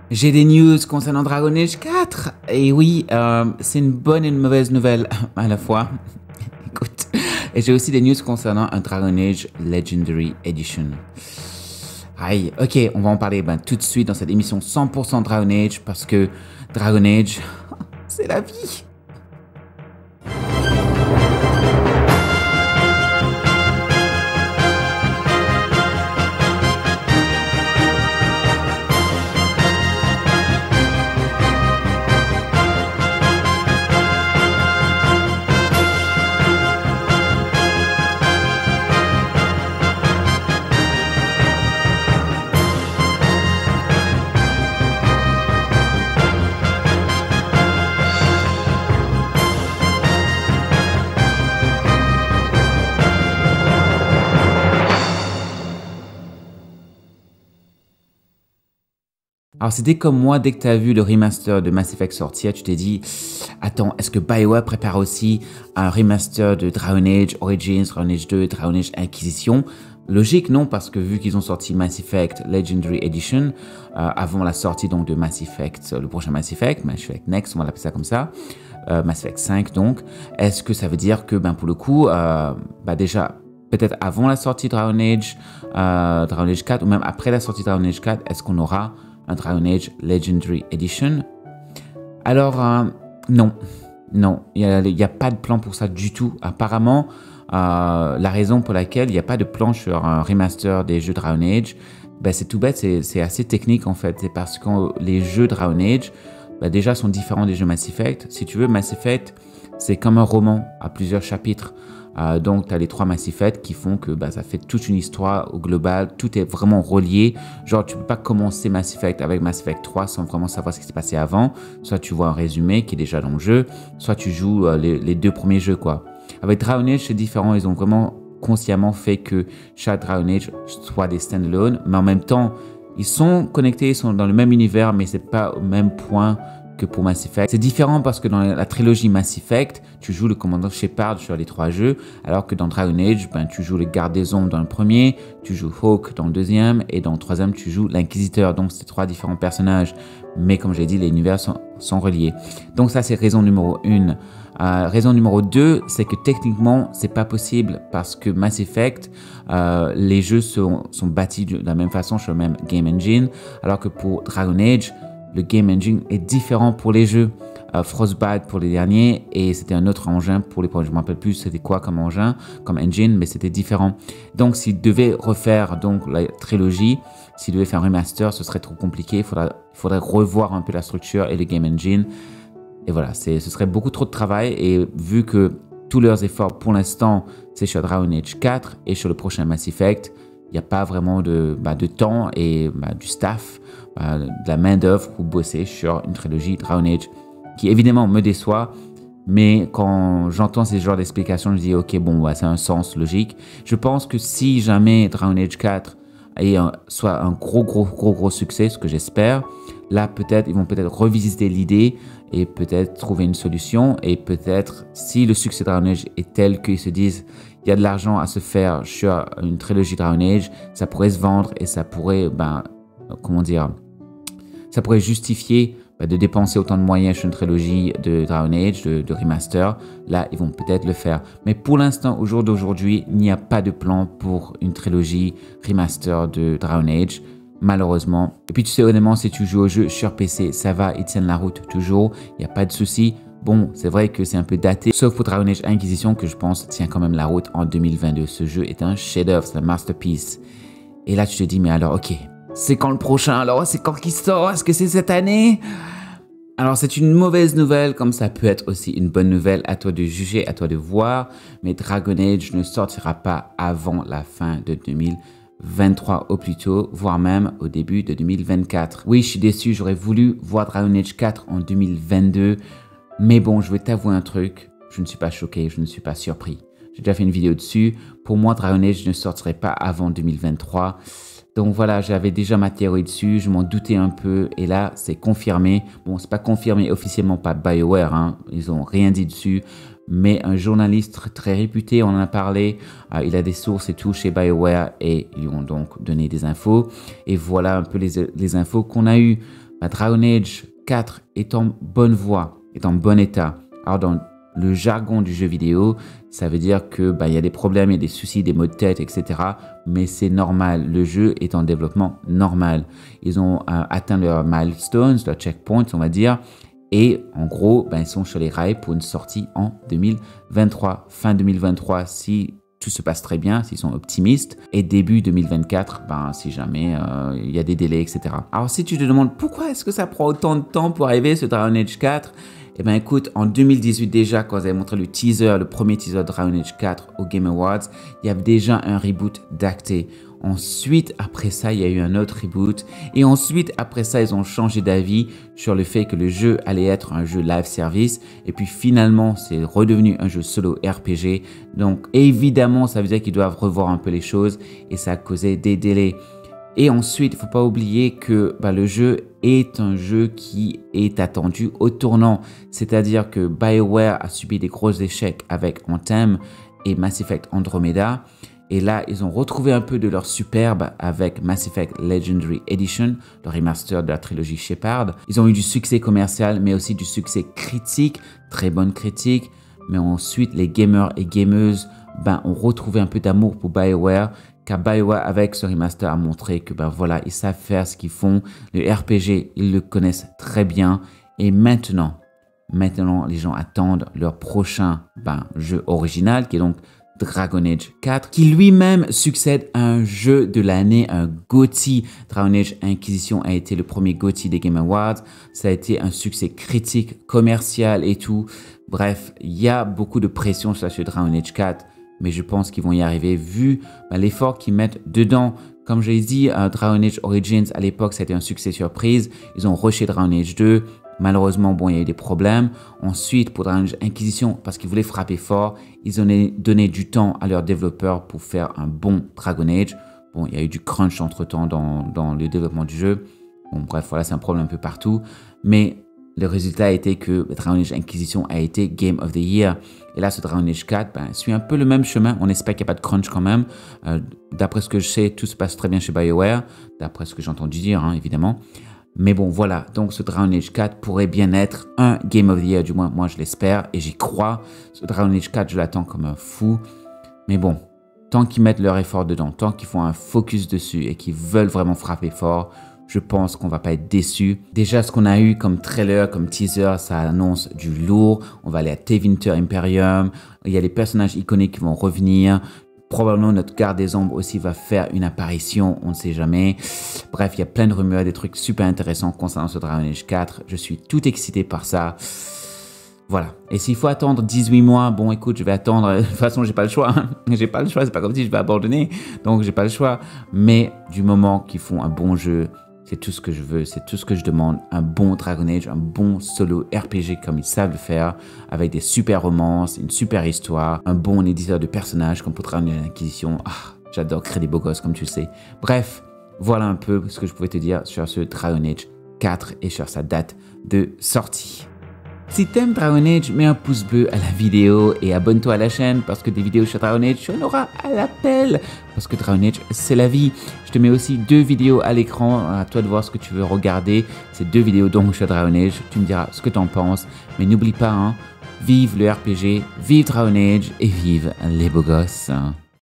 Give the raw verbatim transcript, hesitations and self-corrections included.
J'ai des news concernant Dragon Age quatre. Et oui, euh, c'est une bonne et une mauvaise nouvelle à la fois. Écoute. Et j'ai aussi des news concernant un Dragon Age Legendary Edition. Aïe, ok, on va en parler ben, tout de suite dans cette émission cent pour cent Dragon Age parce que Dragon Age, c'est la vie. Alors c'était comme moi, dès que tu as vu le remaster de Mass Effect sortir, tu t'es dit « Attends, est-ce que BioWare prépare aussi un remaster de Dragon Age Origins, Dragon Age deux, Dragon Age Inquisition ?» Logique, non, parce que vu qu'ils ont sorti Mass Effect Legendary Edition, euh, avant la sortie donc de Mass Effect, le prochain Mass Effect, Mass Effect Next, on va l'appeler ça comme ça, euh, Mass Effect cinq donc, est-ce que ça veut dire que ben, pour le coup, euh, bah déjà, peut-être avant la sortie de Dragon Age, euh, Dragon Age quatre, ou même après la sortie de Dragon Age quatre, est-ce qu'on aura un Dragon Age Legendary Edition? Alors, euh, non. Non, il n'y a, a pas de plan pour ça du tout. Apparemment, euh, la raison pour laquelle il n'y a pas de plan sur un remaster des jeux Dragon Age, ben, c'est tout bête, c'est assez technique en fait. C'est parce que les jeux Dragon Age, ben, déjà, sont différents des jeux Mass Effect. Si tu veux, Mass Effect, c'est comme un roman à plusieurs chapitres. Euh, donc, tu as les trois Mass Effect qui font que bah, ça fait toute une histoire au global. Tout est vraiment relié. Genre, tu peux pas commencer Mass Effect avec Mass Effect trois sans vraiment savoir ce qui s'est passé avant. Soit tu vois un résumé qui est déjà dans le jeu, soit tu joues euh, les, les deux premiers jeux, quoi. Avec Dragon Age, c'est différent. Ils ont vraiment consciemment fait que chaque Dragon Age soit des standalone, mais en même temps, ils sont connectés, ils sont dans le même univers, mais c'est pas au même point que pour Mass Effect. C'est différent parce que dans la trilogie Mass Effect, tu joues le commandant Shepard sur les trois jeux, alors que dans Dragon Age, ben, tu joues le garde des ombres dans le premier, tu joues Hawk dans le deuxième, et dans le troisième, tu joues l'Inquisiteur. Donc, c'est trois différents personnages. Mais comme j'ai dit, les univers sont, sont reliés. Donc, ça, c'est raison numéro une. Euh, raison numéro deux, c'est que techniquement, c'est pas possible parce que Mass Effect, euh, les jeux sont, sont bâtis de la même façon sur le même game engine, alors que pour Dragon Age, le game engine est différent pour les jeux. Euh, Frostbite pour les derniers et c'était un autre engin pour les premiers. Je ne me rappelle plus c'était quoi comme engin, comme engine, mais c'était différent. Donc s'ils devaient refaire donc la trilogie, s'ils devaient faire un remaster, ce serait trop compliqué. Il faudrait, il faudrait revoir un peu la structure et le game engine. Et voilà, ce serait beaucoup trop de travail. Et vu que tous leurs efforts pour l'instant, c'est sur Dragon Age quatre et sur le prochain Mass Effect, il n'y a pas vraiment de, bah, de temps et bah, du staff, bah, de la main-d'œuvre pour bosser sur une trilogie Dragon Age qui évidemment me déçoit. Mais quand j'entends ces genres d'explications, je dis ok, bon, bah, c'est un sens logique. Je pense que si jamais Dragon Age quatre est un, soit un gros, gros, gros, gros succès, ce que j'espère, là peut-être ils vont peut-être revisiter l'idée et peut-être trouver une solution. Et peut-être si le succès de Dragon Age est tel qu'ils se disent il y a de l'argent à se faire sur une trilogie Dragon Age, ça pourrait se vendre et ça pourrait, ben, comment dire, ça pourrait justifier ben, de dépenser autant de moyens sur une trilogie de Dragon Age, de, de remaster. Là, ils vont peut-être le faire. Mais pour l'instant, au jour d'aujourd'hui, il n'y a pas de plan pour une trilogie remaster de Dragon Age, malheureusement. Et puis, tu sais, honnêtement, si tu joues au jeu sur P C, ça va, ils tiennent la route toujours, il n'y a pas de souci. Bon, c'est vrai que c'est un peu daté, sauf pour Dragon Age Inquisition que je pense tient quand même la route en deux mille vingt-deux. Ce jeu est un chef-d'œuvre, c'est un masterpiece. Et là, tu te dis, mais alors, ok, c'est quand le prochain? Alors, c'est quand qu'il sort? Est-ce que c'est cette année? Alors, c'est une mauvaise nouvelle, comme ça peut être aussi une bonne nouvelle. À toi de juger, à toi de voir. Mais Dragon Age ne sortira pas avant la fin de deux mille vingt-trois au plus tôt, voire même au début de deux mille vingt-quatre. Oui, je suis déçu, j'aurais voulu voir Dragon Age quatre en deux mille vingt-deux. Mais bon, je vais t'avouer un truc, je ne suis pas choqué, je ne suis pas surpris. J'ai déjà fait une vidéo dessus. Pour moi, Dragon Age ne sortirait pas avant deux mille vingt-trois. Donc voilà, j'avais déjà ma théorie dessus, je m'en doutais un peu. Et là, c'est confirmé. Bon, c'est pas confirmé officiellement par BioWare, hein. Ils n'ont rien dit dessus. Mais un journaliste très réputé, on en a parlé. Euh, il a des sources et tout chez BioWare et ils lui ont donc donné des infos. Et voilà un peu les, les infos qu'on a eues. bah, Dragon Age quatre est en bonne voie, est en bon état. Alors dans le jargon du jeu vidéo, ça veut dire que bah, y a des problèmes, il y a des soucis, des maux de tête, et cetera. Mais c'est normal, le jeu est en développement normal. Ils ont euh, atteint leurs milestones, leurs checkpoints, on va dire. Et en gros, ben, ils sont sur les rails pour une sortie en deux mille vingt-trois. Fin deux mille vingt-trois, si tout se passe très bien, s'ils sont optimistes. Et début deux mille vingt-quatre, ben, si jamais euh, il y a des délais, et cetera. Alors si tu te demandes pourquoi est-ce que ça prend autant de temps pour arriver ce Dragon Age quatre, eh bien écoute, en deux mille dix-huit déjà, quand ils avaient montré le teaser, le premier teaser de Dragon Age quatre au Game Awards, il y avait déjà un reboot d'acté. Ensuite, après ça, il y a eu un autre reboot. Et ensuite, après ça, ils ont changé d'avis sur le fait que le jeu allait être un jeu live service. Et puis finalement, c'est redevenu un jeu solo R P G. Donc évidemment, ça veut dire qu'ils doivent revoir un peu les choses et ça a causé des délais. Et ensuite, il ne faut pas oublier que bah, le jeu est un jeu qui est attendu au tournant. C'est-à-dire que BioWare a subi des gros échecs avec Anthem et Mass Effect Andromeda. Et là, ils ont retrouvé un peu de leur superbe avec Mass Effect Legendary Edition, le remaster de la trilogie Shepard. Ils ont eu du succès commercial, mais aussi du succès critique, très bonne critique. Mais ensuite, les gamers et gameuses ben, ont retrouvé un peu d'amour pour BioWare, car BioWare, avec ce remaster, a montré que ben voilà, ils savent faire ce qu'ils font. Le R P G, ils le connaissent très bien. Et maintenant, maintenant, les gens attendent leur prochain ben, jeu original, qui est donc Dragon Age quatre, qui lui-même succède à un jeu de l'année, un GOTY. Dragon Age Inquisition a été le premier GOTY des Game Awards. Ça a été un succès critique, commercial et tout. Bref, il y a beaucoup de pression sur ce Dragon Age quatre, mais je pense qu'ils vont y arriver vu bah, l'effort qu'ils mettent dedans. Comme je l'ai dit, euh, Dragon Age Origins, à l'époque, ça a été un succès surprise. Ils ont rushé Dragon Age deux. Malheureusement, bon, il y a eu des problèmes. Ensuite, pour Dragon Age Inquisition, parce qu'ils voulaient frapper fort, ils ont donné du temps à leurs développeurs pour faire un bon Dragon Age. Bon, il y a eu du crunch entre-temps dans, dans le développement du jeu. Bon, bref, voilà, c'est un problème un peu partout. Mais le résultat a été que Dragon Age Inquisition a été Game of the Year. Et là, ce Dragon Age quatre ben, suit un peu le même chemin. On espère qu'il n'y a pas de crunch quand même. Euh, d'après ce que je sais, tout se passe très bien chez BioWare. D'après ce que j'ai entendu dire, hein, évidemment. Mais bon, voilà, donc ce Dragon Age quatre pourrait bien être un Game of the Year, du moins moi je l'espère et j'y crois. Ce Dragon Age quatre, je l'attends comme un fou. Mais bon, tant qu'ils mettent leur effort dedans, tant qu'ils font un focus dessus et qu'ils veulent vraiment frapper fort, je pense qu'on va pas être déçus. Déjà, ce qu'on a eu comme trailer, comme teaser, ça annonce du lourd. On va aller à Tevinter Imperium. Il y a des personnages iconiques qui vont revenir. Probablement notre garde des ombres aussi va faire une apparition, on ne sait jamais. Bref, il y a plein de rumeurs, des trucs super intéressants concernant ce Dragon Age quatre. Je suis tout excité par ça. Voilà. Et s'il faut attendre dix-huit mois, bon écoute, je vais attendre. De toute façon, j'ai pas le choix. Hein. J'ai pas le choix, c'est pas comme si je vais abandonner. Donc j'ai pas le choix. Mais du moment qu'ils font un bon jeu, c'est tout ce que je veux, c'est tout ce que je demande. Un bon Dragon Age, un bon solo R P G comme ils savent le faire, avec des super romances, une super histoire, un bon éditeur de personnages comme pour Dragon Age Inquisition. Ah, j'adore créer des beaux gosses comme tu le sais. Bref, voilà un peu ce que je pouvais te dire sur ce Dragon Age quatre et sur sa date de sortie. Si t'aimes Dragon Age, mets un pouce bleu à la vidéo et abonne-toi à la chaîne parce que des vidéos sur Dragon Age, tu en auras à l'appel. Parce que Dragon Age, c'est la vie. Je te mets aussi deux vidéos à l'écran, à toi de voir ce que tu veux regarder. Ces deux vidéos donc sur Dragon Age, tu me diras ce que t'en penses. Mais n'oublie pas, hein, vive le R P G, vive Dragon Age et vive les beaux gosses.